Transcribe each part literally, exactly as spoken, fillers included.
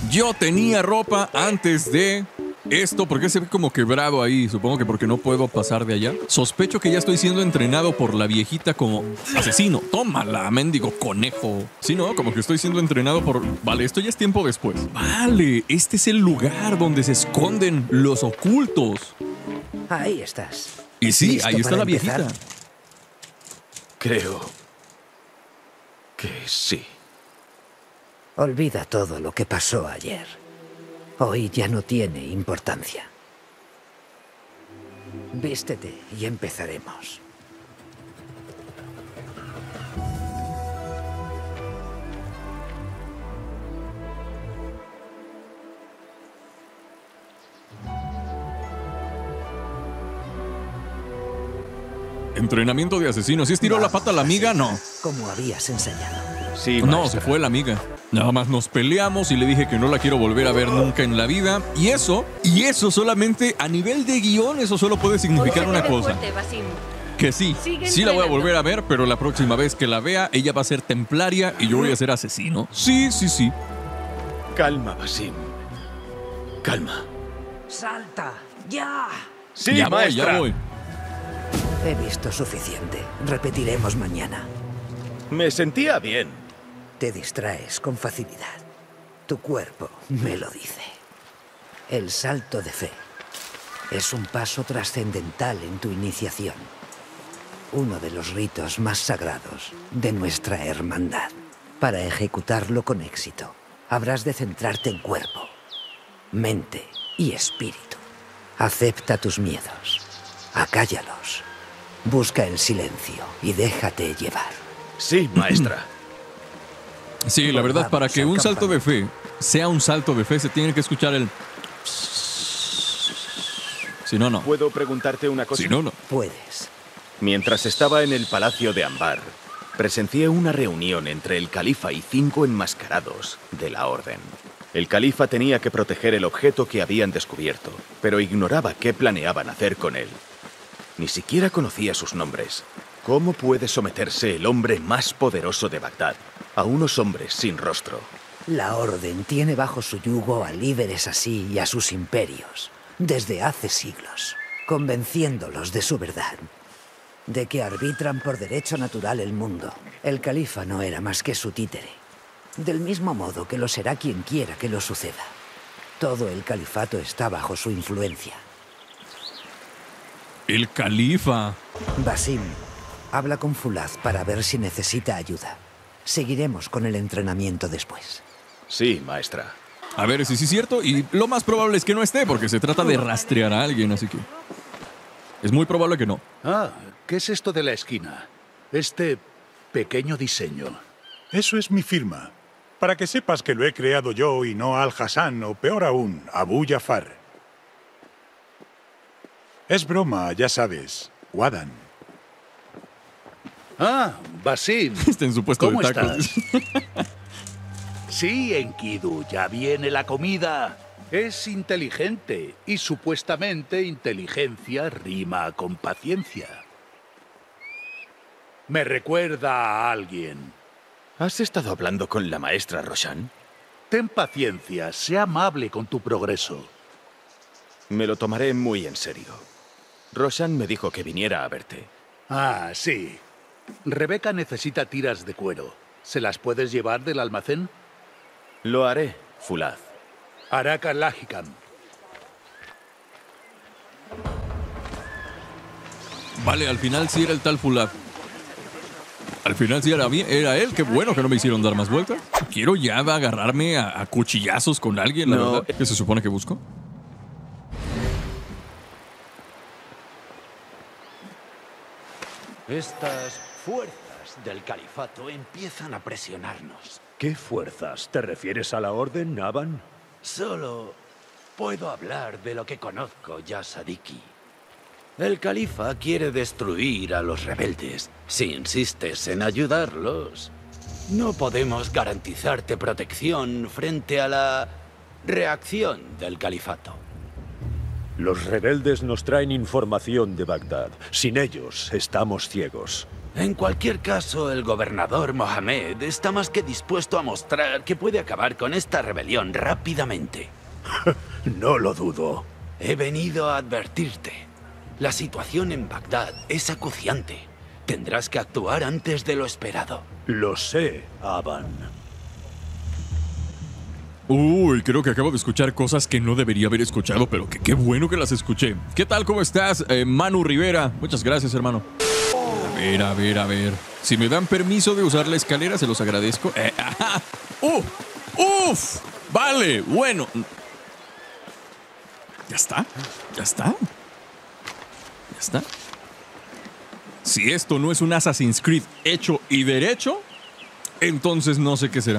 Yo tenía ropa antes de esto. ¿Por qué se ve como quebrado ahí? Supongo que porque no puedo pasar de allá. Sospecho que ya estoy siendo entrenado por la viejita como asesino. Tómala, mendigo conejo. Sí, ¿no? Como que estoy siendo entrenado por... Vale, esto ya es tiempo después. Vale, este es el lugar donde se esconden los ocultos. Ahí estás. Y sí, ahí está la empezar? viejita. Creo que sí. Olvida todo lo que pasó ayer. Hoy ya no tiene importancia. Vístete y empezaremos. Entrenamiento de asesinos. ¿Sí estiró la pata a la amiga? No. Como habías ensayado. Sí, No, maestra. se fue la amiga. Nada más nos peleamos y le dije que no la quiero volver a ver nunca en la vida. Y eso, y eso solamente a nivel de guión, eso solo puede significar una cosa. Que sí, sí la voy a volver a ver, pero la próxima vez que la vea, ella va a ser templaria y yo voy a ser asesino. Sí, sí, sí. Calma, Basim. Calma. ¡Salta! ¡Ya! Sí, ya voy, maestra. ya voy. He visto suficiente. Repetiremos mañana. Me sentía bien. Te distraes con facilidad. Tu cuerpo me lo dice. El salto de fe es un paso trascendental en tu iniciación. Uno de los ritos más sagrados de nuestra hermandad. Para ejecutarlo con éxito, habrás de centrarte en cuerpo, mente y espíritu. Acepta tus miedos. Acállalos. Busca el silencio y déjate llevar. Sí, maestra. Sí, la verdad, para que un salto de fe sea un salto de fe, se tiene que escuchar el... Si no, no. ¿Puedo preguntarte una cosa? Si no, no. Puedes. Mientras estaba en el Palacio de Ambar, presencié una reunión entre el califa y cinco enmascarados de la Orden. El califa tenía que proteger el objeto que habían descubierto, pero ignoraba qué planeaban hacer con él. Ni siquiera conocía sus nombres. ¿Cómo puede someterse el hombre más poderoso de Bagdad a unos hombres sin rostro? La Orden tiene bajo su yugo a líderes así y a sus imperios, desde hace siglos, convenciéndolos de su verdad, de que arbitran por derecho natural el mundo. El califa no era más que su títere, del mismo modo que lo será quien quiera que lo suceda. Todo el califato está bajo su influencia. El califa. Basim, habla con Fulaz para ver si necesita ayuda. Seguiremos con el entrenamiento después. Sí, maestra. A ver si sí es cierto, y lo más probable es que no esté, porque se trata de rastrear a alguien, así que... Es muy probable que no. Ah, ¿qué es esto de la esquina? Este pequeño diseño. Eso es mi firma. Para que sepas que lo he creado yo y no Al-Hassan, o peor aún, Abu Jafar. Es broma, ya sabes. Wadan. Ah, Basim. Está en su puesto ¿Cómo de tacos. estás? Sí, Enkidu, ya viene la comida. Es inteligente y supuestamente inteligencia rima con paciencia. Me recuerda a alguien. ¿Has estado hablando con la maestra Roshan? Ten paciencia, sé amable con tu progreso. Me lo tomaré muy en serio. Roshan me dijo que viniera a verte. Ah, sí. Rebeca necesita tiras de cuero. ¿Se las puedes llevar del almacén? Lo haré, Fulaz. Araka Lahikam. Vale, al final sí era el tal Fulad. Al final sí era, bien, era él. Qué bueno que no me hicieron dar más vueltas. Quiero ya agarrarme a, a cuchillazos con alguien, la No. verdad. ¿Qué se supone que busco? Estas fuerzas del califato empiezan a presionarnos. ¿Qué fuerzas? ¿Te refieres a la orden, Naban? Solo puedo hablar de lo que conozco, ya Sadiki. El califa quiere destruir a los rebeldes. Si insistes en ayudarlos, no podemos garantizarte protección frente a la reacción del califato. Los rebeldes nos traen información de Bagdad. Sin ellos, estamos ciegos. En cualquier caso, el gobernador Mohamed está más que dispuesto a mostrar que puede acabar con esta rebelión rápidamente. No lo dudo. He venido a advertirte. La situación en Bagdad es acuciante. Tendrás que actuar antes de lo esperado. Lo sé, Aban. Uy, creo que acabo de escuchar cosas que no debería haber escuchado, pero que qué bueno que las escuché. ¿Qué tal? ¿Cómo estás? Eh, Manu Rivera. Muchas gracias, hermano. A ver, a ver, a ver. Si me dan permiso de usar la escalera, se los agradezco. Eh, ajá. ¡Uf! ¡Uf! Vale, bueno. ¿Ya está? ¿Ya está? ¿Ya está? Si esto no es un Assassin's Creed hecho y derecho, entonces no sé qué será.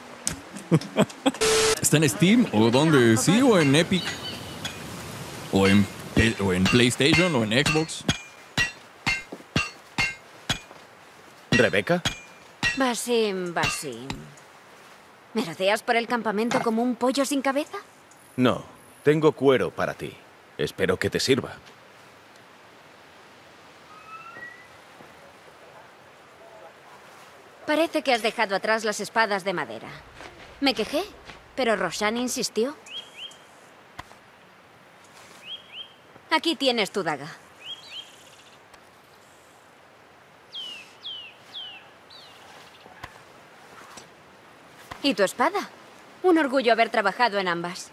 ¿Está en Steam? ¿O dónde? ¿Sí? ¿O en Epic? ¿O en, o en PlayStation? ¿O en Xbox? ¿Rebeca? Basim, Basim. ¿Me rodeas por el campamento como un pollo sin cabeza? No, tengo cuero para ti. Espero que te sirva. Parece que has dejado atrás las espadas de madera. Me quejé, pero Roshan insistió. Aquí tienes tu daga. ¿Y tu espada? Un orgullo haber trabajado en ambas.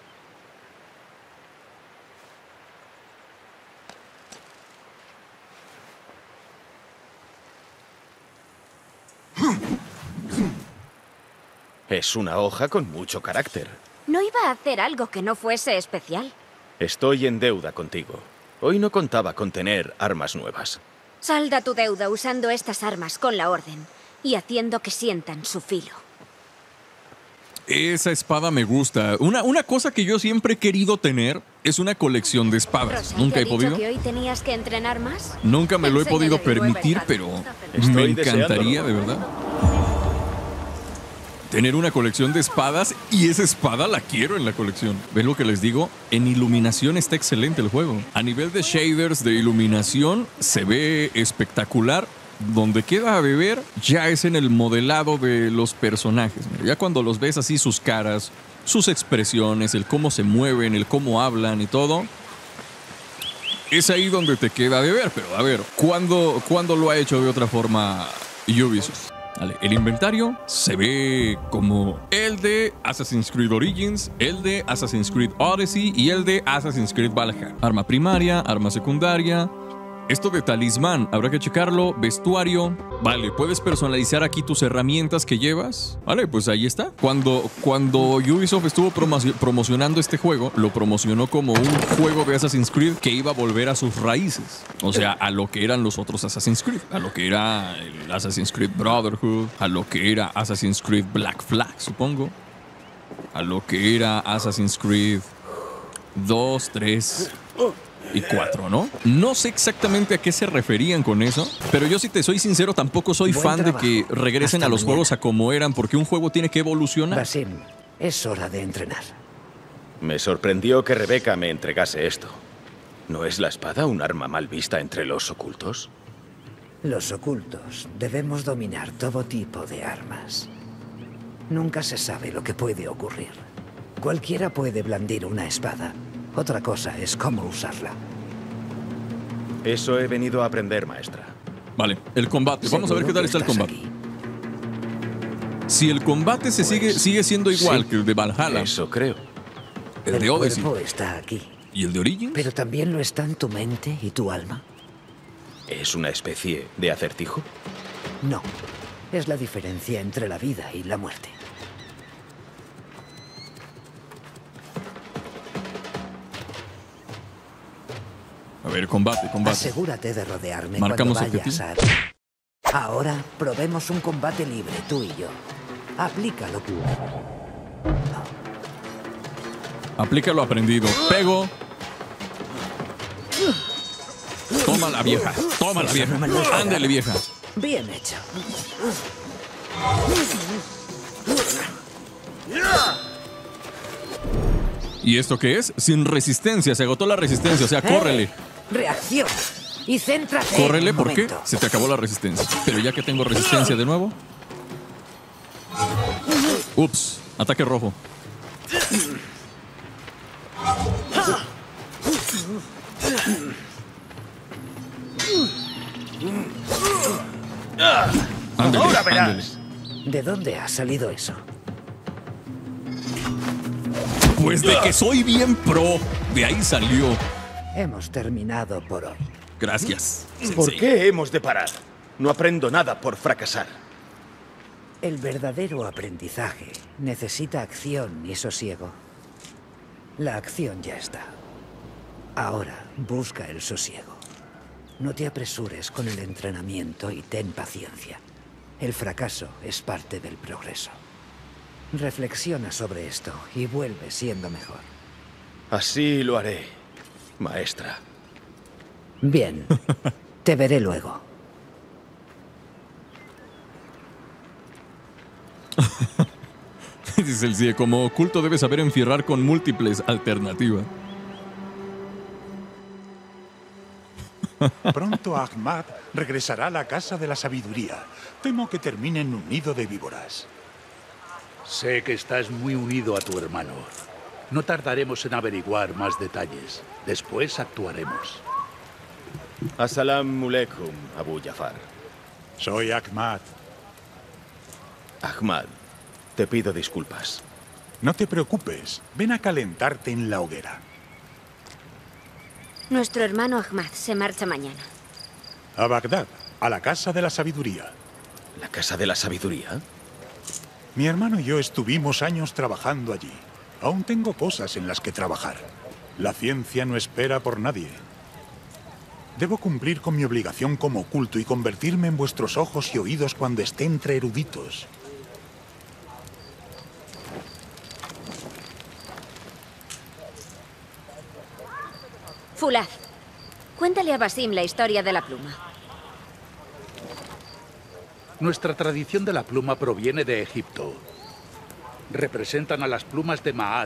Es una hoja con mucho carácter. No iba a hacer algo que no fuese especial. Estoy en deuda contigo. Hoy no contaba con tener armas nuevas. Salda tu deuda usando estas armas con la orden y haciendo que sientan su filo. Esa espada me gusta. Una, una cosa que yo siempre he querido tener es una colección de espadas. Rosa, Nunca ¿te he ha dicho podido. que hoy tenías que entrenar más? Nunca me lo he Enséñale podido mi nueva permitir, espada. pero Estoy me encantaría, deseándolo. de verdad. Tener una colección de espadas y esa espada la quiero en la colección. ¿Ven lo que les digo? En iluminación está excelente el juego. A nivel de shaders de iluminación se ve espectacular. Donde queda a beber ya es en el modelado de los personajes. Ya cuando los ves así, sus caras, sus expresiones, el cómo se mueven, el cómo hablan y todo, es ahí donde te queda de ver. Pero a ver, ¿cuándo, ¿cuándo lo ha hecho de otra forma Ubisoft? Vale, el inventario se ve como el de Assassin's Creed Origins, el de Assassin's Creed Odyssey y el de Assassin's Creed Valhalla. Arma primaria, arma secundaria. Esto de talismán, habrá que checarlo. Vestuario. Vale, puedes personalizar aquí tus herramientas que llevas. Vale, pues ahí está. Cuando, cuando Ubisoft estuvo promocio- promocionando este juego, lo promocionó como un juego de Assassin's Creed que iba a volver a sus raíces. O sea, a lo que eran los otros Assassin's Creed. A lo que era el Assassin's Creed Brotherhood. A lo que era Assassin's Creed Black Flag, supongo. A lo que era Assassin's Creed dos, tres... y cuatro, ¿no? No sé exactamente a qué se referían con eso, pero yo, si te soy sincero, tampoco soy Buen fan trabajo. de que regresen Hasta a los mañana. juegos a como eran, porque un juego tiene que evolucionar. Basim, es hora de entrenar. Me sorprendió que Rebeca me entregase esto. ¿No es la espada un arma mal vista entre los ocultos? Los ocultos debemos dominar todo tipo de armas. Nunca se sabe lo que puede ocurrir. Cualquiera puede blandir una espada. Otra cosa es cómo usarla. Eso he venido a aprender, maestra. Vale, el combate. Vamos a ver qué Seguro tal que está el estás combate. aquí. Si el combate se sigue, sigue siendo igual Sí, que el de Valhalla, Eso creo. el de Odyssey cuerpo está aquí, y el de Origins, pero también lo están tu mente y tu alma. ¿Es una especie de acertijo? No, es la diferencia entre la vida y la muerte. a ver, combate, combate. Asegúrate de rodearme Marcamos cuando vayas a... objetivo. Ahora probemos un combate libre, tú y yo. Aplícalo. Aplica lo aprendido. Pego. Toma la vieja. Toma la vieja. Ándale, vieja. Bien hecho. ¿Y esto qué es? Sin resistencia. Se agotó la resistencia. O sea, córrele. ¡Eh! ¡Reacción! Y céntrate. Córrele, un ¿por qué? momento. Se te acabó la resistencia. Pero ya que tengo resistencia de nuevo. Ups, ataque rojo. Ándale, Ahora ándale. verás. ¿De dónde ha salido eso? Pues de que soy bien pro. De ahí salió. Hemos terminado por hoy. Gracias. ¿Por sensei. qué hemos de parar? No aprendo nada por fracasar. El verdadero aprendizaje necesita acción y sosiego. La acción ya está. Ahora busca el sosiego. No te apresures con el entrenamiento y ten paciencia. El fracaso es parte del progreso. Reflexiona sobre esto y vuelve siendo mejor. Así lo haré, maestra. Bien, te veré luego. Dice el C I E, como oculto debe saber enfierrar con múltiples alternativas. Pronto Ahmad regresará a la Casa de la Sabiduría. Temo que termine en un nido de víboras. Sé que estás muy unido a tu hermano. No tardaremos en averiguar más detalles. Después actuaremos. Assalamu alaikum, Abu Jafar. Soy Ahmad. Ahmad, te pido disculpas. No te preocupes. Ven a calentarte en la hoguera. Nuestro hermano Ahmad se marcha mañana. A Bagdad, a la Casa de la Sabiduría. ¿La Casa de la Sabiduría? Mi hermano y yo estuvimos años trabajando allí. Aún tengo cosas en las que trabajar. La ciencia no espera por nadie. Debo cumplir con mi obligación como oculto y convertirme en vuestros ojos y oídos cuando esté entre eruditos. Fulad, cuéntale a Basim la historia de la pluma. Nuestra tradición de la pluma proviene de Egipto. Representan a las plumas de Maat.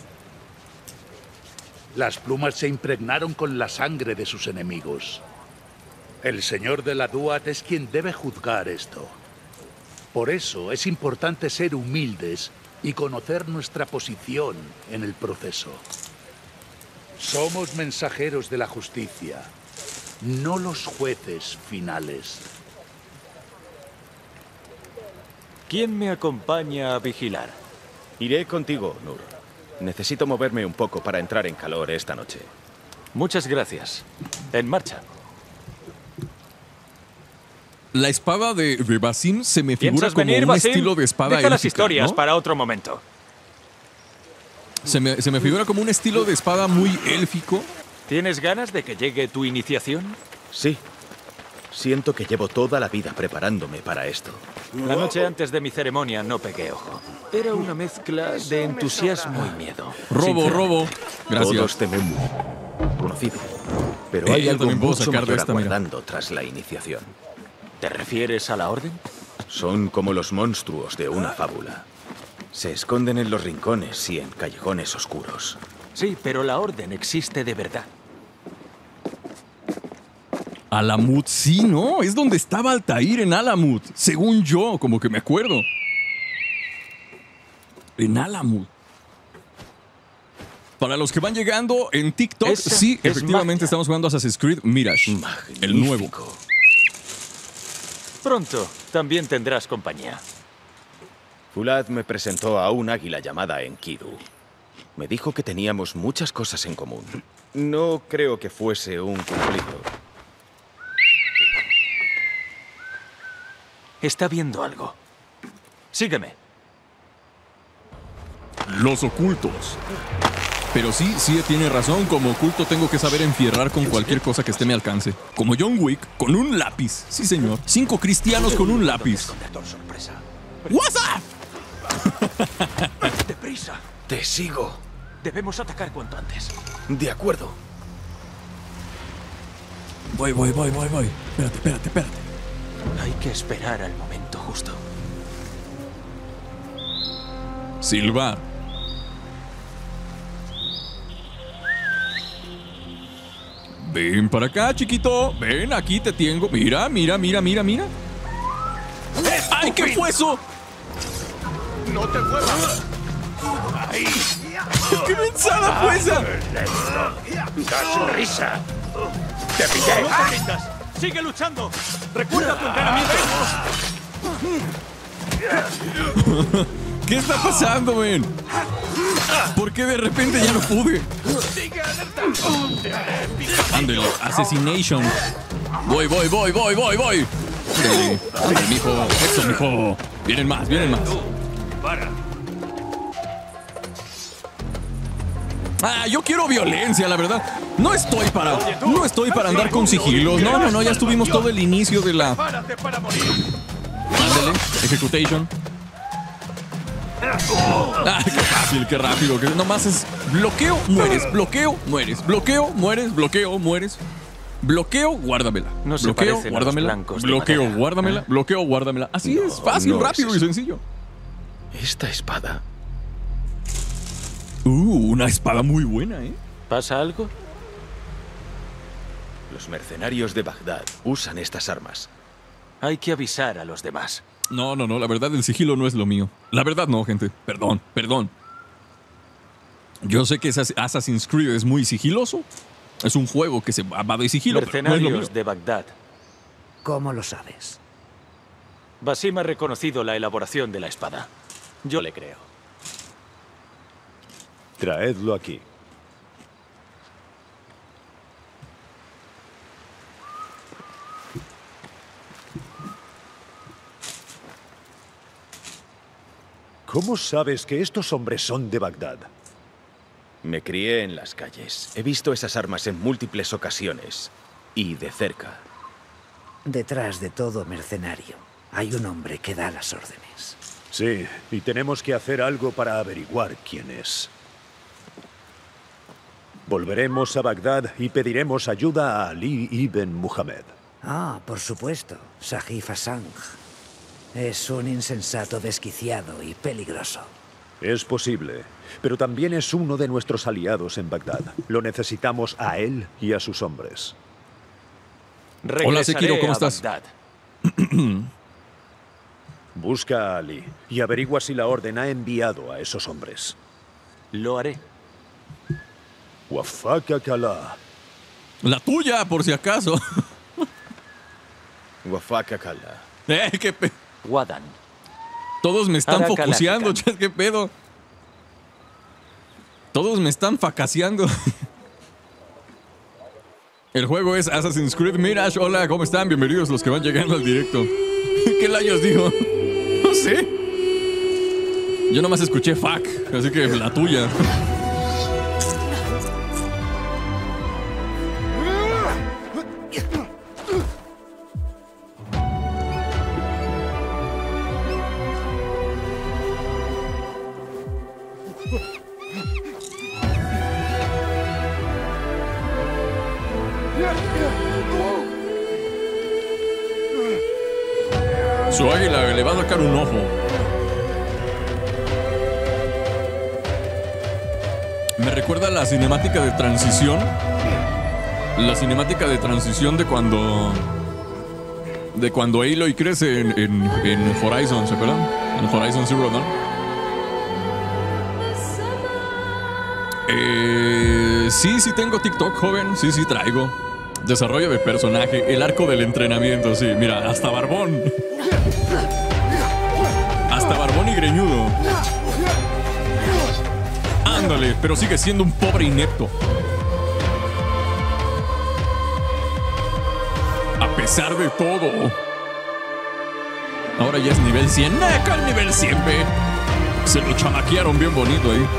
Las plumas se impregnaron con la sangre de sus enemigos. El señor de la Duat es quien debe juzgar esto. Por eso es importante ser humildes y conocer nuestra posición en el proceso. Somos mensajeros de la justicia, no los jueces finales. ¿Quién me acompaña a vigilar? Iré contigo, Nur. Necesito moverme un poco para entrar en calor esta noche. Muchas gracias. En marcha. La espada de, de Basim se me figura ¿Piensas como venir, un Basim? estilo de espada Deja las élfica, historias ¿no? para otro momento. Se me, se me figura como un estilo de espada muy élfico. ¿Tienes ganas de que llegue tu iniciación? Sí. Siento que llevo toda la vida preparándome para esto. La noche antes de mi ceremonia no pegué ojo. Era una mezcla de entusiasmo y miedo. Robo, Sinceramente. robo. Gracias. Todos tememos. Conocido. Pero Eh, hay yo algo también puedo mucho sacar de mayor esta, mira. aguardando tras la iniciación. ¿Te refieres a la orden? Son como los monstruos de una fábula. Se esconden en los rincones y en callejones oscuros. Sí, pero la orden existe de verdad. Alamut, sí, ¿no? Es donde estaba Altair en Alamut. Según yo, como que me acuerdo. En Alamut. Para los que van llegando en TikTok, Esa sí, es efectivamente magia. estamos jugando Assassin's Creed Mirage. El nuevo. Magnífico. Pronto también tendrás compañía. Fulad me presentó a un águila llamada Enkidu. Me dijo que teníamos muchas cosas en común. No creo que fuese un cumplido. Está viendo algo. Sígueme. Los ocultos. Pero sí, sí tiene razón. Como oculto tengo que saber enfierrar con cualquier cosa que esté a mi alcance. Como John Wick, con un lápiz. Sí, señor. Cinco cristianos con un lápiz. What's up? ¡Deprisa! Te sigo. Debemos atacar cuanto antes. De acuerdo. Voy, voy, voy, voy, voy. Espérate, espérate, espérate. Hay que esperar al momento justo. Silbar. Ven para acá, chiquito. Ven, aquí te tengo. Mira, mira, mira, mira, mira. ¡Ay, qué fue eso! ¡No te muevas! ¡Ahí! ¡Qué mensada fue esa! ¡Da su risa! ¡Te pillé! ¡No te rindas! ¡Sigue luchando! ¡Recuerda tu entrenamiento! ¿Qué está pasando, men? ¿Por qué de repente ya no pude? Ándale, assassination. Voy, voy, voy, voy, voy, voy. Ándale, ándale, mijo. Eso, mijo. Vienen más, vienen más. ¡Para! Ah, yo quiero violencia, la verdad. No estoy para, no estoy para andar con sigilos. No, no, no, ya estuvimos todo el inicio de la... ¡Párate para morir! Ándale, executation. Ah, qué fácil, qué rápido. Que nomás es bloqueo, mueres, bloqueo, mueres, bloqueo, mueres, bloqueo, mueres. Bloqueo, guárdamela. No se bloqueo, parecen a los guárdamela. blancos de Bloqueo, madera. guárdamela. Bloqueo, guárdamela. Así No, es, fácil, no es rápido y eso. sencillo. Esta espada. Uh, una espada muy buena, ¿eh? ¿Pasa algo? Los mercenarios de Bagdad usan estas armas. Hay que avisar a los demás. No, no, no, la verdad el sigilo no es lo mío. La verdad no, gente. Perdón, perdón. Yo sé que Assassin's Creed es muy sigiloso. Es un juego que se va de sigilo, pero no es lo mío. Mercenarios de Bagdad. ¿Cómo lo sabes? Basim ha reconocido la elaboración de la espada. Yo le creo. Traedlo aquí. ¿Cómo sabes que estos hombres son de Bagdad? Me crié en las calles. He visto esas armas en múltiples ocasiones. Y de cerca. Detrás de todo mercenario hay un hombre que da las órdenes. Sí, y tenemos que hacer algo para averiguar quién es. Volveremos a Bagdad y pediremos ayuda a Ali ibn Muhammad. Ah, por supuesto, Sahif Hassan. Es un insensato desquiciado y peligroso. Es posible, pero también es uno de nuestros aliados en Bagdad. Lo necesitamos a él y a sus hombres. Hola, Sekiro, ¿cómo a estás? Bagdad. Busca a Ali y averigua si la Orden ha enviado a esos hombres. Lo haré. Wafaka-Kala. La tuya, por si acaso. Wafaka-Kala. Eh, qué pe... Wadan. Todos me están Arakalaka. focuseando, chat, qué pedo. Todos me están facaseando. El juego es Assassin's Creed Mirage. Hola, ¿cómo están? Bienvenidos los que van llegando al directo. ¿Qué layos dijo? No sé. Yo nomás escuché fuck, así que la tuya. Su águila le va a sacar un ojo. Me recuerda la cinemática de transición. La cinemática de transición de cuando... De cuando Aloy crece en, en, en Horizon, ¿se acuerdan? En Horizon Zero Dawn. Eh, sí, sí tengo TikTok, joven. Sí, sí traigo. Desarrollo de personaje, el arco del entrenamiento, sí. Mira, hasta barbón. Hasta barbón y greñudo. Ándale, pero sigue siendo un pobre inepto. A pesar de todo. Ahora ya es nivel cien. ¡Neca el nivel cien, ve! Se lo chamaquearon bien bonito ahí.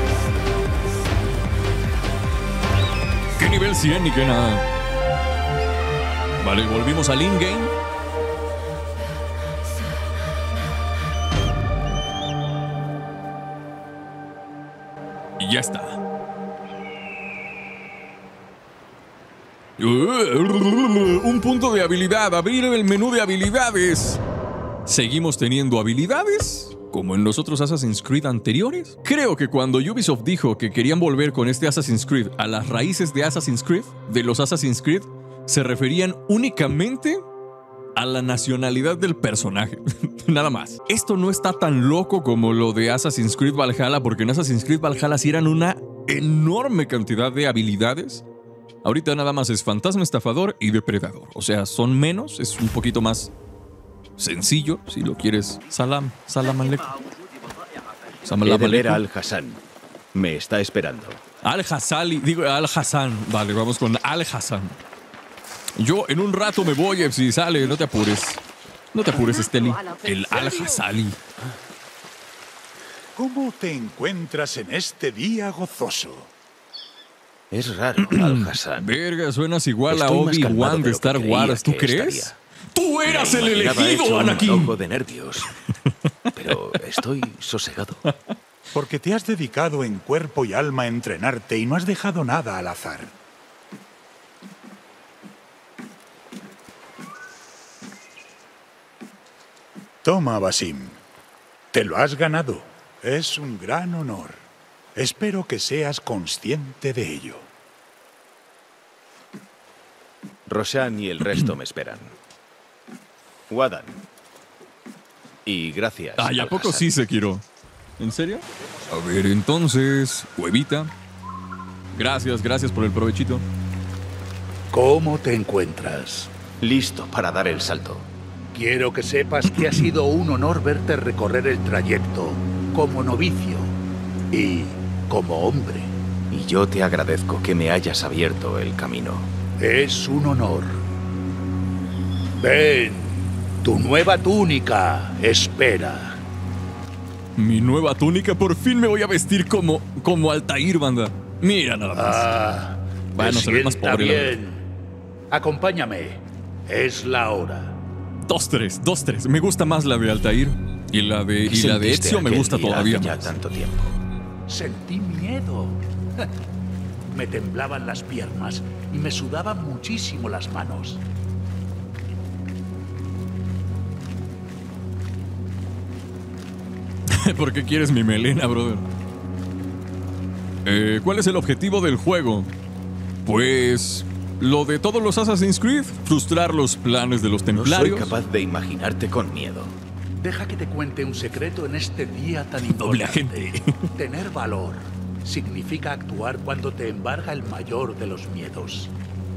¿Qué nivel cien ni qué nada? Vale, volvimos al in-game. Y ya está. Un punto de habilidad. Abrir el menú de habilidades. ¿Seguimos teniendo habilidades? como en los otros Assassin's Creed anteriores. Creo que cuando Ubisoft dijo que querían volver con este Assassin's Creed a las raíces de Assassin's Creed, de los Assassin's Creed, se referían únicamente a la nacionalidad del personaje. Nada más. Esto no está tan loco como lo de Assassin's Creed Valhalla, porque en Assassin's Creed Valhalla sí eran una enorme cantidad de habilidades. Ahorita nada más es fantasma, estafador y depredador. O sea, son menos, es un poquito más sencillo, si lo quieres. Salam, salam aleikum. He de ver a Al-Hassan. Me está esperando. Al-Hassali, digo Al-Hassan. Vale, vamos con Al-Hassan. Yo en un rato me voy, si sale, no te apures. No te apures, Steli. El Al-Hassali. ¿Cómo te encuentras en este día gozoso? Es raro, Al-Hassan. Verga, suenas igual a Obi-Wan de Star Wars, ¿tú crees? Estaría. ¡Tú eras el elegido, hecho Anakin! Un poco de nervios. Pero estoy sosegado. Porque te has dedicado en cuerpo y alma a entrenarte y no has dejado nada al azar. Toma, Basim. Te lo has ganado. Es un gran honor. Espero que seas consciente de ello. Roshan y el resto me esperan. Wadan. Y gracias. Ay, ¿a poco Al-Hassan. sí, Sekiro? ¿En serio? A ver, entonces, huevita. Gracias, gracias por el provechito. ¿Cómo te encuentras? Listo para dar el salto. Quiero que sepas que ha sido un honor verte recorrer el trayecto como novicio y como hombre. Y yo te agradezco que me hayas abierto el camino. Es un honor. Ven, tu nueva túnica espera. Mi nueva túnica, por fin me voy a vestir como, como Altair, banda. Mira nada más. Ah, bueno, me se ve más sienta pobre, la verdad. bien. Acompáñame. Es la hora. Dos, tres, dos, tres. Me gusta más la de Altair. Y la de, y la de Ezio me gusta todavía ya más. tanto tiempo. Sentí miedo. Me temblaban las piernas y me sudaban muchísimo las manos. ¿Por qué quieres mi melena, brother? Eh, ¿Cuál es el objetivo del juego? Pues lo de todos los Assassin's Creed, frustrar los planes de los No templarios. soy capaz de imaginarte con miedo. Deja que te cuente un secreto en este día tan Doble importante. agente. Tener valor significa actuar cuando te embarga el mayor de los miedos.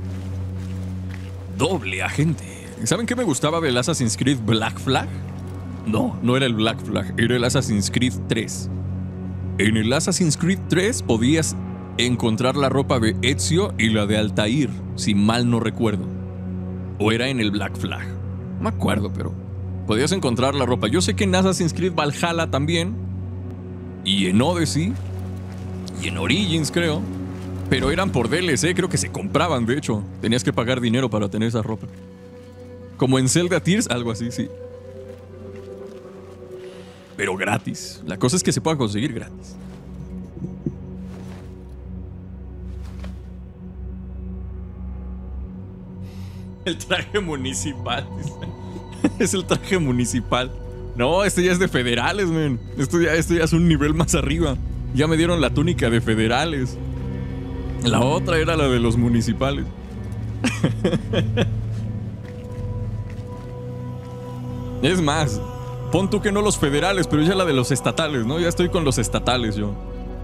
Doble agente. ¿Saben qué me gustaba del Assassin's Creed Black Flag? No, no era el Black Flag, era el Assassin's Creed tres. En el Assassin's Creed tres podías encontrar la ropa de Ezio y la de Altair, si mal no recuerdo. O era en el Black Flag. No me acuerdo, pero podías encontrar la ropa. Yo sé que en Assassin's Creed Valhalla también, y en Odyssey, y en Origins creo, pero eran por D L C, creo que se compraban, de hecho. Tenías que pagar dinero para tener esa ropa. Como en Zelda Tears, algo así, sí. Pero gratis. La cosa es que se pueda conseguir gratis. El traje municipal. Es el traje municipal. No, este ya es de federales, men. Esto ya, esto ya es un nivel más arriba. Ya me dieron la túnica de federales. La otra era la de los municipales. Es más, pon tú que no los federales, pero ya la de los estatales, ¿no? Ya estoy con los estatales yo.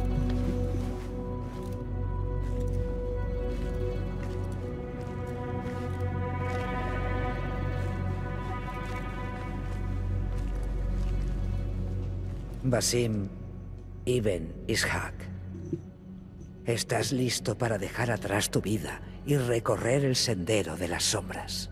Basim Ibn Ishaq, estás listo para dejar atrás tu vida y recorrer el sendero de las sombras.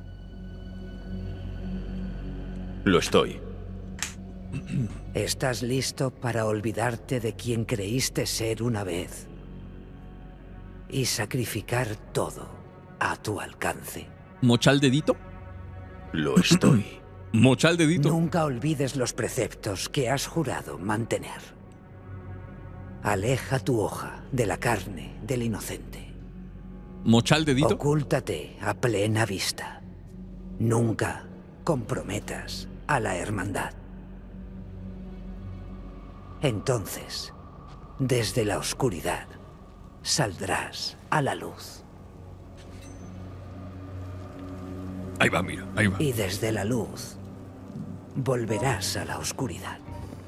Lo estoy. ¿Estás listo para olvidarte de quien creíste ser una vez y sacrificar todo a tu alcance? ¿Mochal dedito? Lo estoy. ¿Mochal dedito? Nunca olvides los preceptos que has jurado mantener. Aleja tu hoja de la carne del inocente. ¿Mochal dedito? Ocúltate a plena vista. Nunca comprometas a la hermandad. Entonces, desde la oscuridad, saldrás a la luz. Ahí va, mira, ahí va. Y desde la luz, volverás a la oscuridad.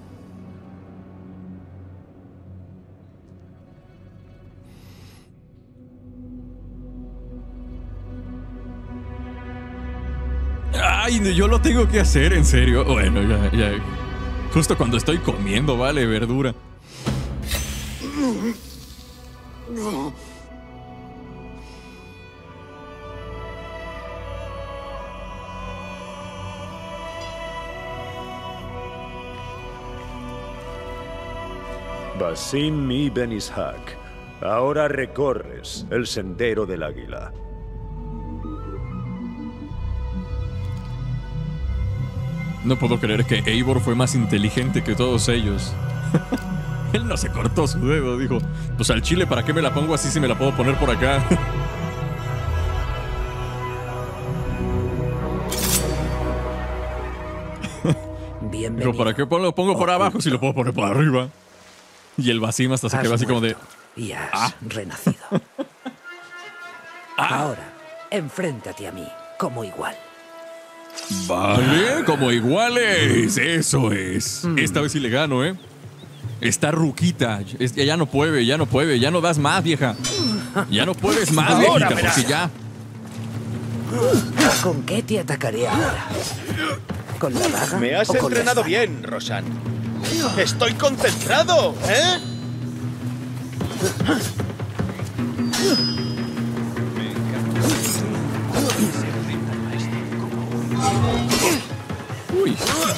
Ay, yo lo tengo que hacer, en serio. Bueno, ya, ya. Justo cuando estoy comiendo, vale, verdura. Basim ibn Ishaq, ahora recorres el sendero del águila. No puedo creer que Eivor fue más inteligente que todos ellos. Él no se cortó su dedo, dijo, pues al chile, ¿para qué me la pongo así si me la puedo poner por acá? Bienvenido. Dijo, ¿para qué lo pongo por abajo si lo puedo poner por arriba? Y el Basim hasta se Has quedó así como de... Y has Ah. renacido. Ah. Ahora, enfréntate a mí como igual. Vale, como iguales. Eso es. Esta vez sí le gano, ¿eh? Está ruquita. Es- ya no puede, ya no puede. Ya no das más, vieja. Ya no puedes más, Ahora viejita, verás. porque ya... ¿Con qué te atacaré ahora? ¿Con la daga? Me has o con la entrenado espada? bien, Roshan. ¡Estoy concentrado! ¿Eh? Uy.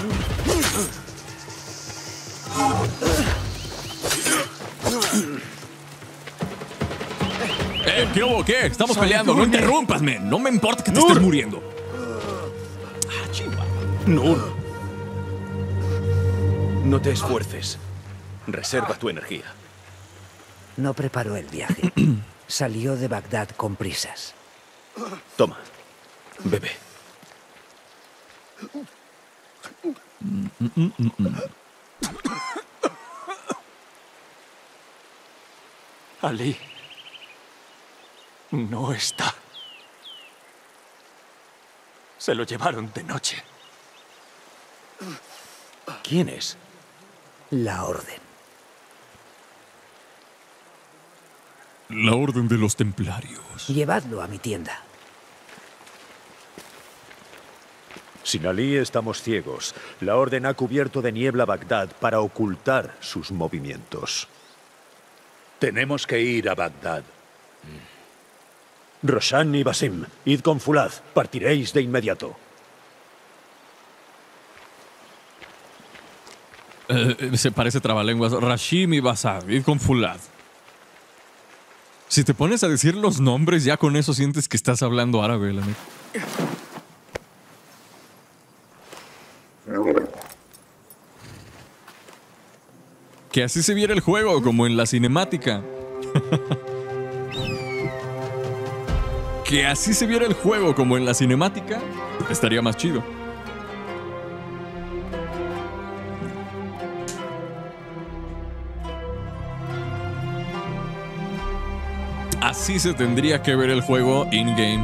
Eh, ¿qué hubo? ¿Qué? Estamos peleando. No interrumpas, men. No me importa que te estés muriendo. Ah, chihuahua. Nur. No te esfuerces. Reserva tu energía. No preparó el viaje. Salió de Bagdad con prisas. Toma. Bebe. Ali no está. Se lo llevaron de noche. ¿Quién es? La orden. La orden de los templarios. Llevadlo a mi tienda. Sin Ali estamos ciegos. La Orden ha cubierto de niebla Bagdad para ocultar sus movimientos. Tenemos que ir a Bagdad. Roshan y Basim, id con Fulad. Partiréis de inmediato. Eh, se parece trabalenguas. Rashim y Basad. Id con Fulad. Si te pones a decir los nombres, ya con eso sientes que estás hablando árabe, la neta. Que así se viera el juego, como en la cinemática. Que así se viera el juego, como en la cinemática, estaría más chido. Así se tendría que ver el juego in-game.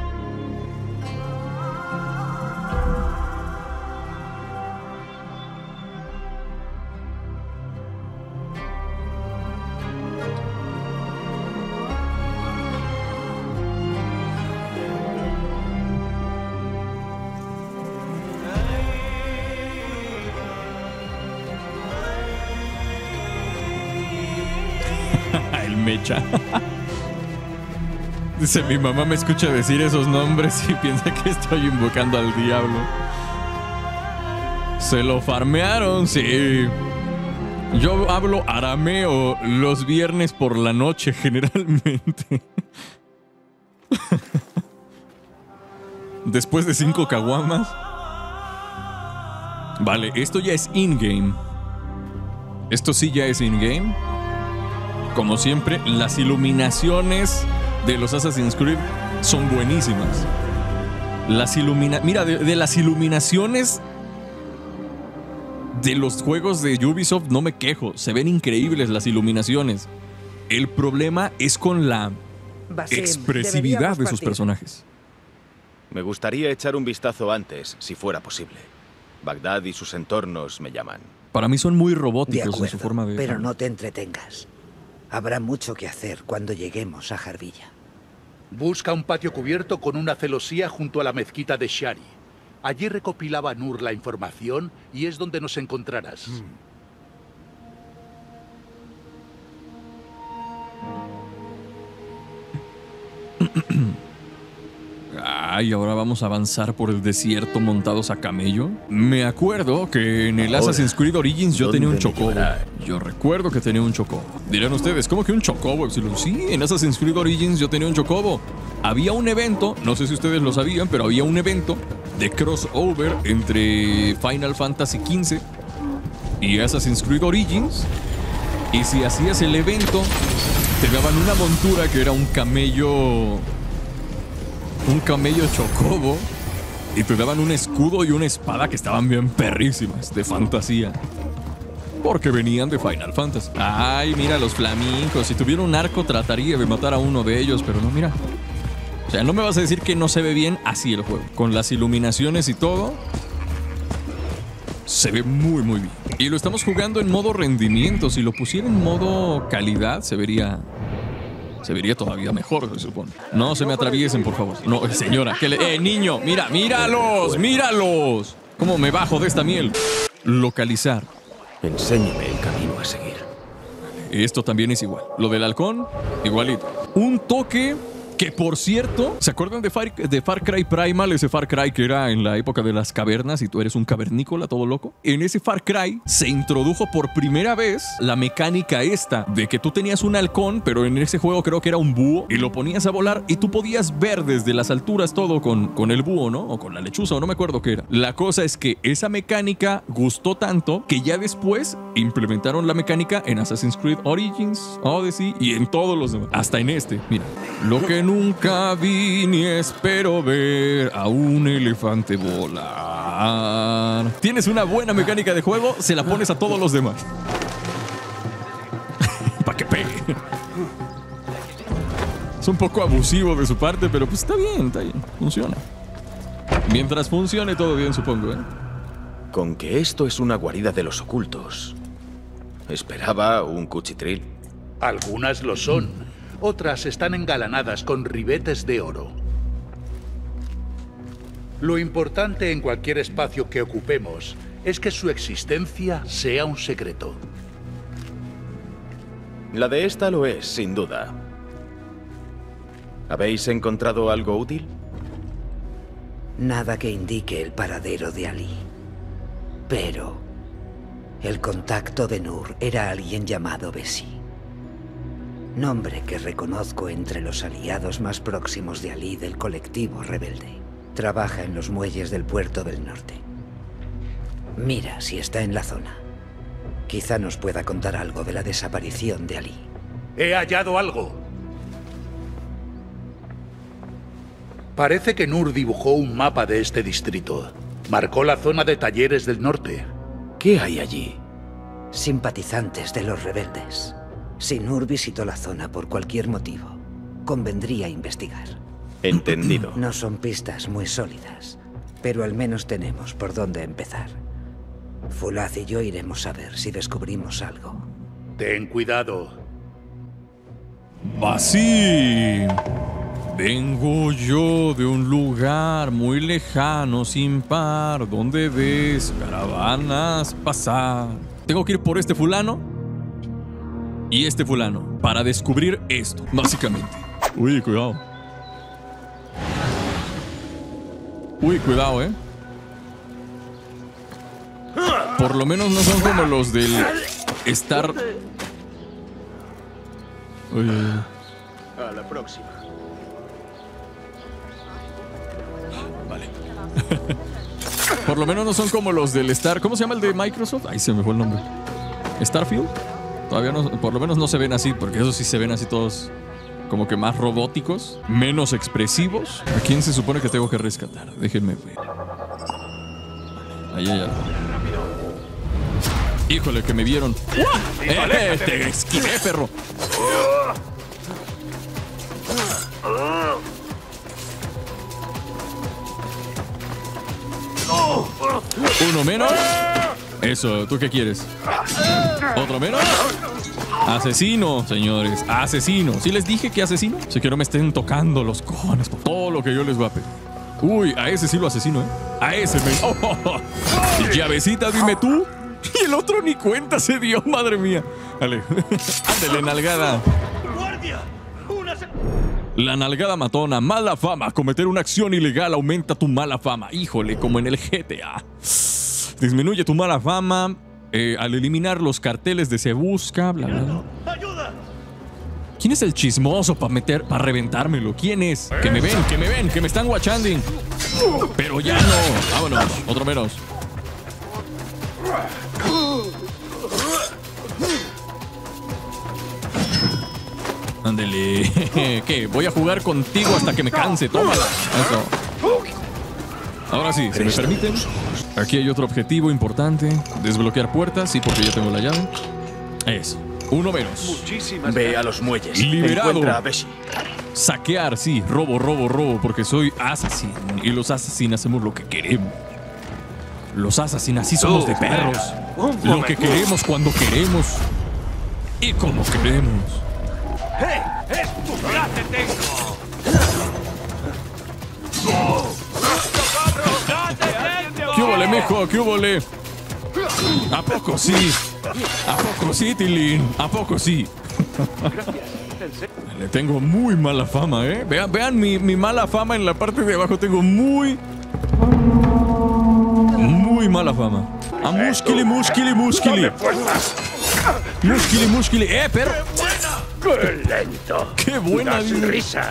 El mecha. Dice, mi mamá me escucha decir esos nombres y piensa que estoy invocando al diablo. Se lo farmearon, sí. Yo hablo arameo los viernes por la noche, generalmente. Después de cinco caguamas. Vale, esto ya es in-game. Esto sí ya es in-game. Como siempre, las iluminaciones de los Assassin's Creed son buenísimas. Las ilumina... Mira, de, de las iluminaciones de los juegos de Ubisoft no me quejo. Se ven increíbles las iluminaciones. El problema es con la Basim, expresividad deberíamos de sus partir. personajes. Me gustaría echar un vistazo antes, si fuera posible. Bagdad y sus entornos me llaman. Para mí son muy De robóticos en su acuerdo, forma de... pero no te entretengas. Habrá mucho que hacer cuando lleguemos a Jarbilla. Busca un patio cubierto con una celosía junto a la mezquita de Shari. Allí recopilaba Nur la información y es donde nos encontrarás. Ay, ahora vamos a avanzar por el desierto montados a camello. Me acuerdo que en el Ahora, Assassin's Creed Origins yo tenía un ¿dónde me chocobo. llevará? Yo recuerdo que tenía un chocobo. Dirán ustedes, ¿cómo que un chocobo, Epsilon? Sí, en Assassin's Creed Origins yo tenía un chocobo. Había un evento, no sé si ustedes lo sabían, pero había un evento de crossover entre Final Fantasy quince y Assassin's Creed Origins. Y si hacías el evento, te daban una montura que era un camello... Un camello chocobo. Y te daban un escudo y una espada que estaban bien perrísimas, de fantasía. Porque venían de Final Fantasy. Ay, mira los flamencos. Si tuviera un arco trataría de matar a uno de ellos, pero no, mira. O sea, no me vas a decir que no se ve bien así el juego. Con las iluminaciones y todo, se ve muy, muy bien. Y lo estamos jugando en modo rendimiento. Si lo pusiera en modo calidad, se vería... Se vería todavía mejor, se supone. No se me atraviesen, por favor. No, señora, que le... ¡Eh, niño! ¡Mira, míralos! ¡Míralos! ¿Cómo me bajo de esta miel? Localizar. Enséñeme el camino a seguir. Esto también es igual. Lo del halcón, igualito. Un toque que, por cierto, ¿se acuerdan de Far, de Far Cry Primal? Ese Far Cry que era en la época de las cavernas y tú eres un cavernícola todo loco. En ese Far Cry se introdujo por primera vez la mecánica esta de que tú tenías un halcón, pero en ese juego creo que era un búho, y lo ponías a volar y tú podías ver desde las alturas todo con, con el búho, ¿no? O con la lechuza, o no me acuerdo qué era. La cosa es que esa mecánica gustó tanto que ya después implementaron la mecánica en Assassin's Creed Origins, Odyssey y en todos los demás. Hasta en este, mira. Lo que nunca vi ni espero ver a un elefante volar. Tienes una buena mecánica de juego, se la pones a todos los demás. Para que pegue. Es un poco abusivo de su parte, pero pues está bien, está bien. Funciona. Mientras funcione, todo bien, supongo, ¿eh? Con que esto es una guarida de los ocultos. Esperaba un cuchitril. Algunas lo son. Otras están engalanadas con ribetes de oro. Lo importante en cualquier espacio que ocupemos es que su existencia sea un secreto. La de esta lo es, sin duda. ¿Habéis encontrado algo útil? Nada que indique el paradero de Ali. Pero el contacto de Nur era alguien llamado Bessi. Nombre que reconozco entre los aliados más próximos de Ali del colectivo rebelde. Trabaja en los muelles del puerto del norte. Mira si está en la zona. Quizá nos pueda contar algo de la desaparición de Ali. He hallado algo. Parece que Nur dibujó un mapa de este distrito. Marcó la zona de talleres del norte. ¿Qué hay allí? Simpatizantes de los rebeldes. Si Nur visitó la zona por cualquier motivo, convendría investigar. Entendido. No son pistas muy sólidas, pero al menos tenemos por dónde empezar. Fulaz y yo iremos a ver si descubrimos algo. Ten cuidado. Basim. Vengo yo de un lugar muy lejano, sin par, donde ves caravanas pasar. Tengo que ir por este fulano y este fulano para descubrir esto, básicamente. Uy, cuidado. Uy, cuidado, eh. Por lo menos no son como los del Star... Uy, uy, uy. A la próxima. Vale. Por lo menos no son como los del Star... ¿Cómo se llama el de Microsoft? Ahí se me fue el nombre. ¿Starfield? Todavía no... Por lo menos no se ven así, porque esos sí se ven así todos como que más robóticos, menos expresivos. ¿A quién se supone que tengo que rescatar? Déjenme ver. Ahí hay algo. Híjole, que me vieron. ¡Eh, te esquivé, perro! Uno menos. Eso, ¿tú qué quieres? ¿Otro menos? Asesino, señores. Asesino. ¿Sí les dije que asesino? Sé que no me estén tocando los cojones por todo lo que yo les voy a pedir. Uy, a ese sí lo asesino, ¿eh? A ese me... Oh, oh, oh. Llavecita, dime tú. Y el otro ni cuenta se dio, madre mía. Dale. Ándale, nalgada. La nalgada matona, mala fama. Cometer una acción ilegal aumenta tu mala fama. Híjole, como en el G T A. Disminuye tu mala fama eh, al eliminar los carteles de se busca, bla, bla, bla. ¿Quién es el chismoso para meter, para reventármelo? ¿Quién es? Que me ven, que me ven, que me están guachando. Pero ya no. Vámonos, otro menos. Ándele. ¿Qué? Voy a jugar contigo hasta que me canse. Tómala. Eso. Ahora sí, si me permiten. Aquí hay otro objetivo importante. Desbloquear puertas. Sí, porque ya tengo la llave. Eso. Uno menos. Ve a los muelles. Liberado. Encuentra a Beshi. Saquear, sí. Robo, robo, robo. Porque soy asesino. Y los asesinos hacemos lo que queremos. Los asesinos así somos de perros. Lo que queremos cuando queremos. Y como queremos. ¡Eh! ¡Es ¡Ya te tengo! ¿Qué hubo, mijo? ¿Qué hubo? ¿A poco sí? ¿A poco sí, Tilín? ¿A poco sí? Le tengo muy mala fama, ¿eh? Vean, vean mi, mi mala fama en la parte de abajo. Tengo muy... Muy mala fama. A muskili, muskili, muskili. Muskili, muskili. ¡Eh, perro! ¡Qué lento! ¡Qué buena risa!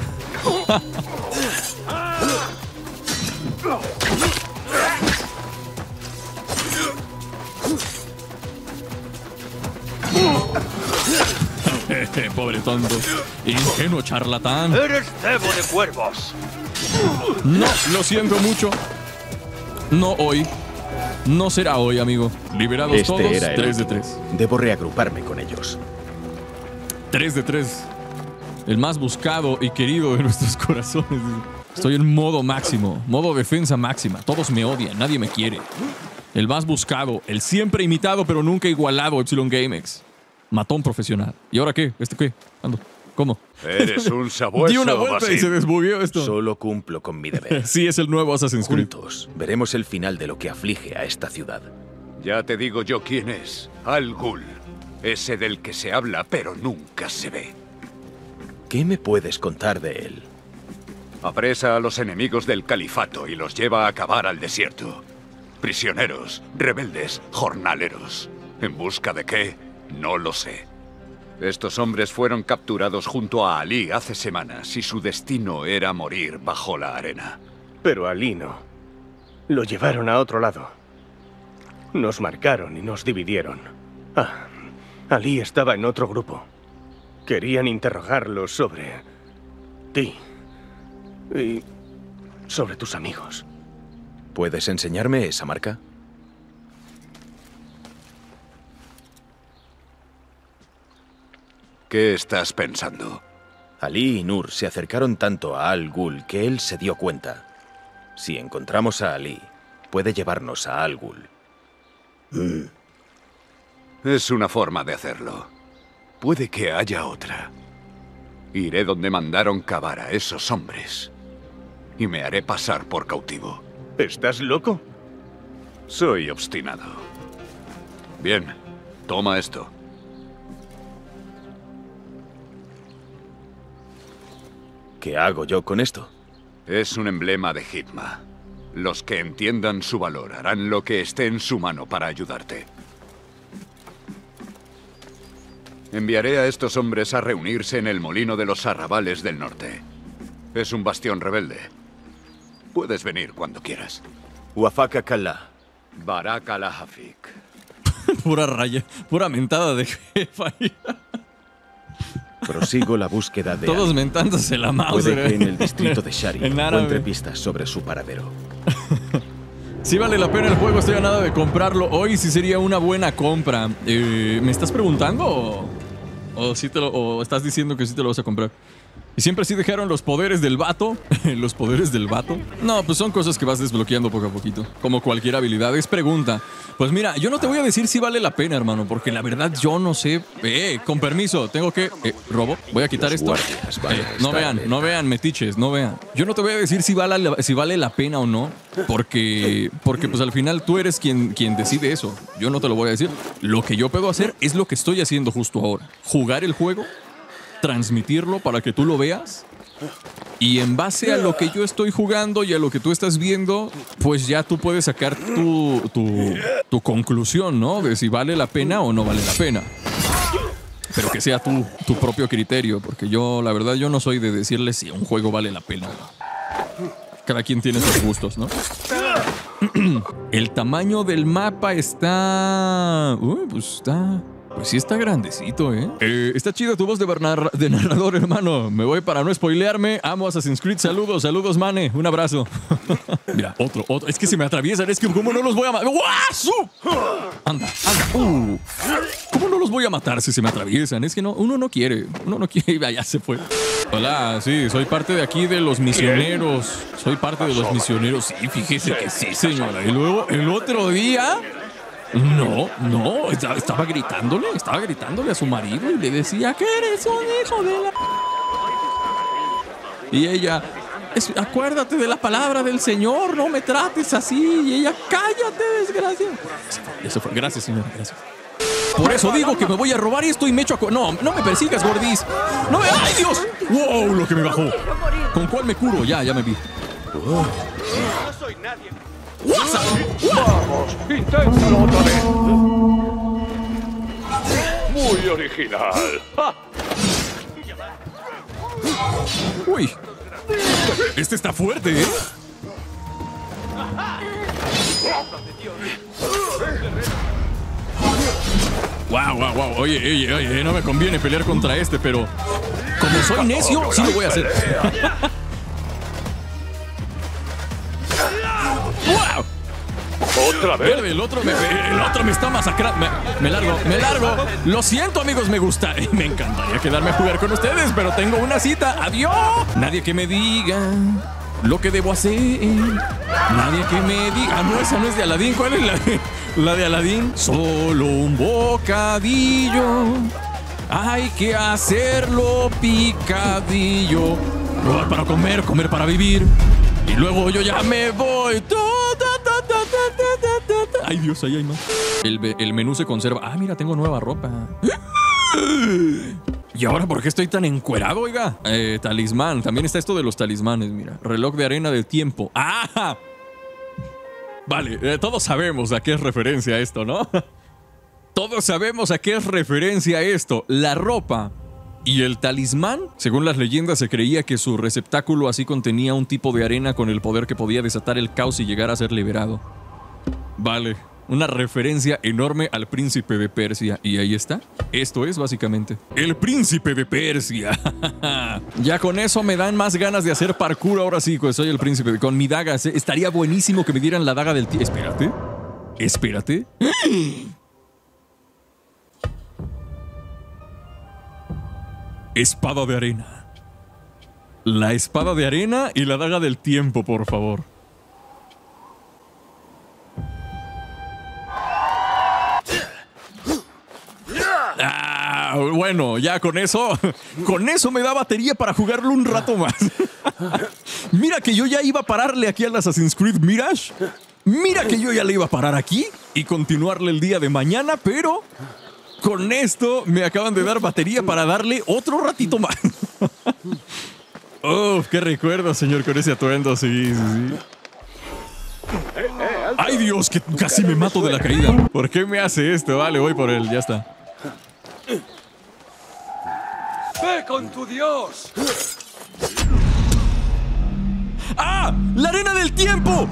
Pobre tonto. Ingenuo charlatán. ¡Eres cebo de cuervos! No, lo siento mucho. No hoy. No será hoy, amigo. Liberados este todos. Era tres de tres. Debo reagruparme con ellos. tres de tres. El más buscado y querido de nuestros corazones. Estoy en modo máximo. Modo defensa máxima. Todos me odian. Nadie me quiere. El más buscado. El siempre imitado pero nunca igualado Epsilon GameX. Matón profesional. ¿Y ahora qué? ¿Este qué? Ando. ¿Cómo? Eres un sabueso. Di una vuelta Basim. y se desbugueó esto. Solo cumplo con mi deber. Sí, es el nuevo Assassin's Creed. Juntos veremos el final de lo que aflige a esta ciudad. Ya te digo yo quién es. Al Ghul. Ese del que se habla pero nunca se ve. ¿Qué me puedes contar de él? Apresa a los enemigos del califato y los lleva a cavar al desierto. Prisioneros, rebeldes, jornaleros. ¿En busca de qué? No lo sé. Estos hombres fueron capturados junto a Ali hace semanas y su destino era morir bajo la arena. Pero Ali no. Lo llevaron a otro lado. Nos marcaron y nos dividieron. Ah, Ali estaba en otro grupo. Querían interrogarlo sobre ti y sobre tus amigos. ¿Puedes enseñarme esa marca? ¿Qué estás pensando? Ali y Nur se acercaron tanto a Al Ghul que él se dio cuenta. Si encontramos a Ali, puede llevarnos a Al Ghul. Mm. Es una forma de hacerlo. Puede que haya otra. Iré donde mandaron cavar a esos hombres. Y me haré pasar por cautivo. ¿Estás loco? Soy obstinado. Bien, toma esto. ¿Qué hago yo con esto? Es un emblema de Hitma. Los que entiendan su valor harán lo que esté en su mano para ayudarte. Enviaré a estos hombres a reunirse en el molino de los arrabales del norte. Es un bastión rebelde. Puedes venir cuando quieras. Wafaka Kalla. Barak al-Hafik. Pura raya, pura mentada de jefa. Prosigo la búsqueda de Todos Ali. mentándose la mouse. Puede que en el distrito de Shari En árabe. encuentre pistas sobre su paradero. Sí vale la pena el juego, estoy a nada de comprarlo. Hoy sí sería una buena compra. Eh, ¿Me estás preguntando o, o, sí te lo, o estás diciendo que sí te lo vas a comprar? ¿Y siempre sí dejaron los poderes del vato? ¿Los poderes del vato? No, pues son cosas que vas desbloqueando poco a poquito. Como cualquier habilidad. Es pregunta. Pues mira, yo no te voy a decir si vale la pena, hermano, porque la verdad yo no sé. Eh, con permiso, tengo que... Eh, robo, voy a quitar esto. Eh, no vean, no vean, metiches, no vean. Yo no te voy a decir si vale la, si vale la pena o no, porque, porque pues al final tú eres quien, quien decide eso. Yo no te lo voy a decir. Lo que yo puedo hacer es lo que estoy haciendo justo ahora. Jugar el juego, transmitirlo para que tú lo veas y en base a lo que yo estoy jugando y a lo que tú estás viendo, pues ya tú puedes sacar tu, tu, tu conclusión, ¿no? De si vale la pena o no vale la pena. Pero que sea tu, tu propio criterio, porque yo, la verdad, yo no soy de decirle si un juego vale la pena. Cada quien tiene sus gustos, ¿no? El tamaño del mapa está... Uy, pues está... Pues sí está grandecito, ¿eh? eh está chido tu voz de, narra de narrador, hermano. Me voy para no spoilearme. Amo Assassin's Creed. Saludos, saludos, mane. Un abrazo. Mira, otro, otro. Es que se me atraviesan. Es que ¿cómo no los voy a matar? Anda, anda. Uh. ¿Cómo no los voy a matar si se me atraviesan? Es que no, uno no quiere. Uno no quiere. Ya se fue. Hola, sí, soy parte de aquí de los misioneros. Soy parte de los misioneros. Sí, fíjese que sí, señora. Y luego, el otro día... No, no, estaba gritándole, estaba gritándole a su marido y le decía que eres un hijo de la... Y ella, es, acuérdate de la palabra del Señor, no me trates así. Y ella, cállate, desgracia. Eso fue, gracias, señora, gracias. Por eso digo que me voy a robar esto y me echo a... No, no me persigas, gordis. No me... ¡Ay, Dios! ¡Wow, lo que me bajó! ¿Con cuál me curo? Ya, ya me vi. No soy nadie. ¡Vamos! ¡Inténtalo otra vez! Muy original. ¡Ah! Uy. Este está fuerte, ¿eh? Wow, wow, wow. Oye, oye, oye, no me conviene pelear contra este, pero como soy necio, sí lo voy a hacer. ¡Wow! ¿Otra vez? El otro me, el otro me está masacrando. Me, me largo, me largo. Lo siento, amigos, me gusta. Me encantaría quedarme a jugar con ustedes, pero tengo una cita. ¡Adiós! Nadie que me diga lo que debo hacer. Nadie que me diga... Ah, no, esa no es de Aladín. ¿Cuál es la de, la de Aladín? Solo un bocadillo. Hay que hacerlo picadillo. Oh, para comer, comer para vivir. Y luego yo ya me voy. Ay, Dios, ahí hay más. El, el menú se conserva. Ah, mira, tengo nueva ropa. ¿Y ahora por qué estoy tan encuerado, oiga? Eh, talismán. También está esto de los talismanes, mira. Reloj de arena del tiempo. ¡Ah! Vale, eh, todos sabemos a qué es referencia esto, ¿no? Todos sabemos a qué es referencia esto. La ropa y el talismán, según las leyendas, se creía que su receptáculo así contenía un tipo de arena con el poder que podía desatar el caos y llegar a ser liberado. Vale, una referencia enorme al príncipe de Persia. Y ahí está. Esto es básicamente el príncipe de Persia. Ya con eso me dan más ganas de hacer parkour. Ahora sí, pues soy el príncipe. Con mi daga. Estaría buenísimo que me dieran la daga del tío. Espérate. Espérate. Espada de arena. La espada de arena y la daga del tiempo, por favor. Ah, bueno, ya con eso, con eso me da batería para jugarlo un rato más. Mira que yo ya iba a pararle aquí al Assassin's Creed Mirage. Mira que yo ya le iba a parar aquí y continuarle el día de mañana, pero con esto me acaban de dar batería para darle otro ratito más. Oh, qué recuerdo, señor, con ese atuendo, sí, sí, sí. ¡Ay, Dios! Que casi me mato de la caída. ¿Por qué me hace esto? Vale, voy por él, ya está. ¡Ve con tu Dios! ¡Ah! ¡La arena del tiempo!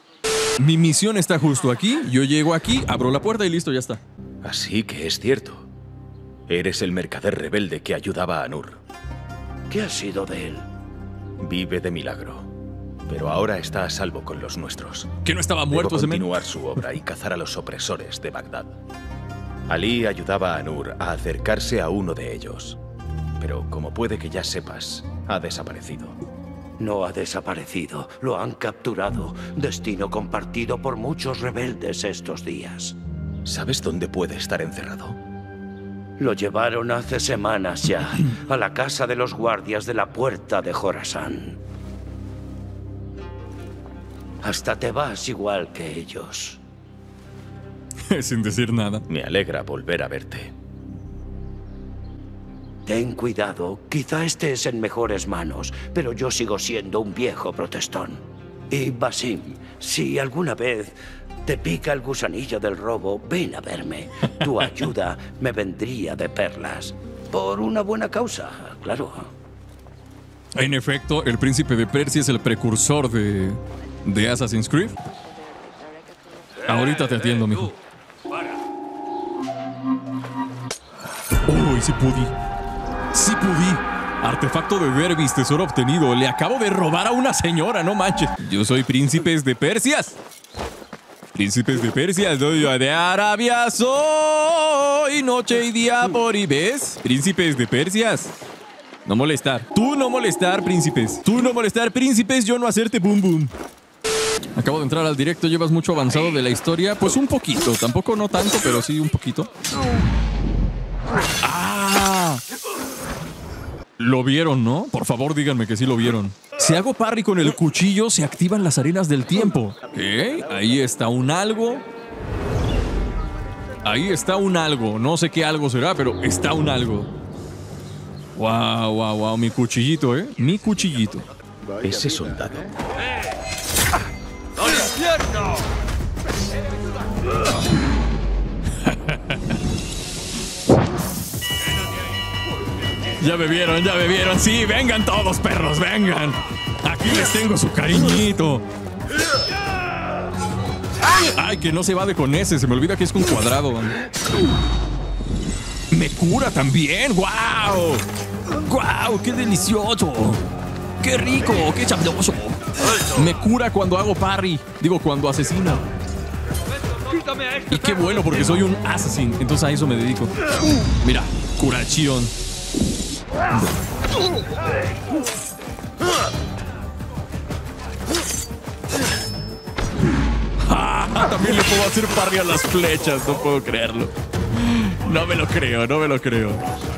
Mi misión está justo aquí. Yo llego aquí, abro la puerta y listo, ya está. Así que es cierto. Eres el mercader rebelde que ayudaba a Anur. ¿Qué ha sido de él? Vive de milagro, pero ahora está a salvo con los nuestros. ¿Que no estaba muerto ese men? Debo continuar su obra y cazar a los opresores de Bagdad. Ali ayudaba a Anur a acercarse a uno de ellos, pero como puede que ya sepas, ha desaparecido. No ha desaparecido, lo han capturado. Destino compartido por muchos rebeldes estos días. ¿Sabes dónde puede estar encerrado? Lo llevaron hace semanas ya, a la casa de los guardias de la puerta de Jorasán. Hasta te vas igual que ellos. Sin decir nada. Me alegra volver a verte. Ten cuidado, quizá estés en mejores manos, pero yo sigo siendo un viejo protestón. Y Basim, si alguna vez te pica el gusanillo del robo, ven a verme. Tu ayuda me vendría de perlas. Por una buena causa, claro. En efecto, el príncipe de Persia es el precursor de, de Assassin's Creed. Ahorita te atiendo, mijo. Uy, sí pude. Sí pude. Artefacto de Dervis, tesoro obtenido. Le acabo de robar a una señora, no manches. Yo soy príncipes de Persias. Príncipes de Persia, soy yo de Arabia, soy noche y día por y ves. Príncipes de Persias. No molestar. Tú no molestar, príncipes. Tú no molestar, príncipes, yo no hacerte boom boom. Acabo de entrar al directo, ¿llevas mucho avanzado de la historia? Pues un poquito, tampoco no tanto, pero sí un poquito. ¡Ah! Lo vieron, ¿no? Por favor, díganme que sí lo vieron. Si hago parry con el cuchillo, se activan las arenas del tiempo. ¿Qué? Ahí está un algo. Ahí está un algo. No sé qué algo será, pero está un algo. Wow, wow, wow. Mi cuchillito, ¿eh? Mi cuchillito. Ese soldado. ¡Al infierno! Ya me vieron, ya me vieron. Sí, vengan todos, perros, vengan. Aquí les tengo su cariñito. Ay, que no se va de con ese. Se me olvida que es con cuadrado. Me cura también. ¡Guau! ¡Guau! ¡Qué delicioso! ¡Qué rico! ¡Qué sabroso! Me cura cuando hago parry. Digo, cuando asesino. Y qué bueno, porque soy un assassin. Entonces a eso me dedico. Mira, curación. También le puedo hacer parry a las flechas. No puedo creerlo. No me lo creo, no me lo creo.